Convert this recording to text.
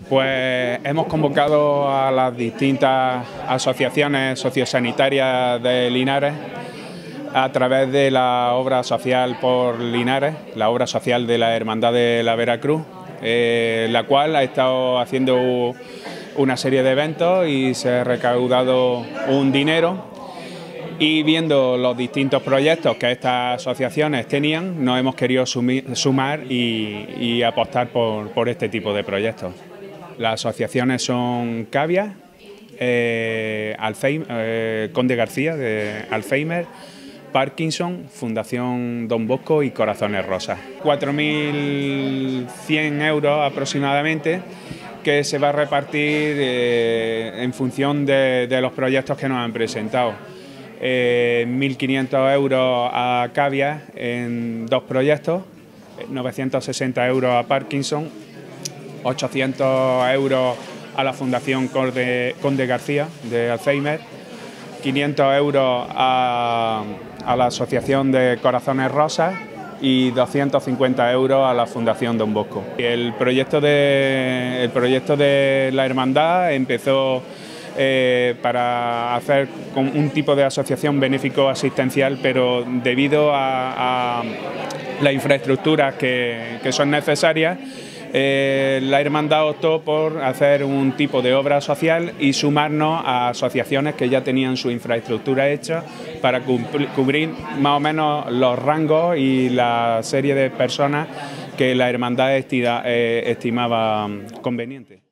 Pues hemos convocado a las distintas asociaciones sociosanitarias de Linares a través de la obra social por Linares, la obra social de la Hermandad de la Veracruz, la cual ha estado haciendo una serie de eventos y se ha recaudado un dinero. Y viendo los distintos proyectos que estas asociaciones tenían, nos hemos querido sumar y apostar por este tipo de proyectos. Las asociaciones son Cavia, Conde García de Alzheimer, Parkinson, Fundación Don Bosco y Corazones Rosas. 4.100 euros aproximadamente, que se va a repartir en función de los proyectos que nos han presentado. 1.500 euros a Cavia en 2 proyectos, 960 euros a Parkinson, 800 euros a la Fundación Conde García de Alzheimer, 500 euros a la Asociación de Corazones Rosas y 250 euros a la Fundación Don Bosco. El proyecto de la hermandad empezó para hacer un tipo de asociación benéfico asistencial, pero debido a las infraestructuras que son necesarias, la hermandad optó por hacer un tipo de obra social y sumarnos a asociaciones que ya tenían su infraestructura hecha para cubrir más o menos los rangos y la serie de personas que la hermandad estimaba conveniente.